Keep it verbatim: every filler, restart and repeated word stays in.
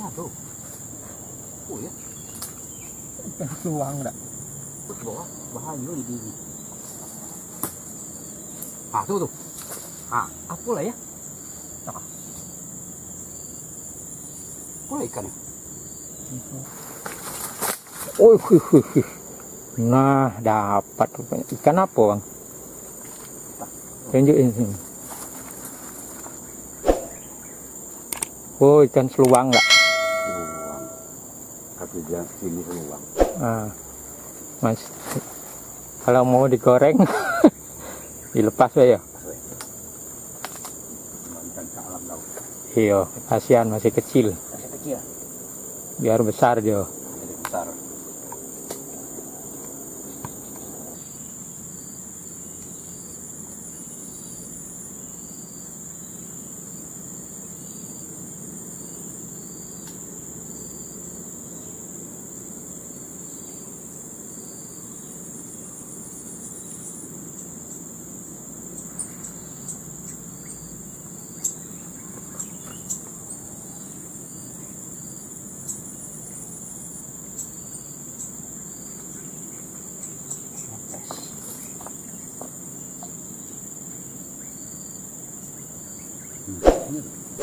Ya tuh. Oh ya. Luang enggak? Tuh bawah bahaya di gigi. Ah tuh tuh. Ah, apa lah ya? Nah. Boleh ikan ya? Oh, nah dapat ikan apa bang? Tunjukin sini. Oh, ikan seluang enggak? Seluang. Tapi dia sini seluang. Ah, mas, kalau mau digoreng dilepas ya. Ikan salam laut. Iya, kasihan masih kecil. Masih kecil. Biar besar dia. Jadi besar. Hmm.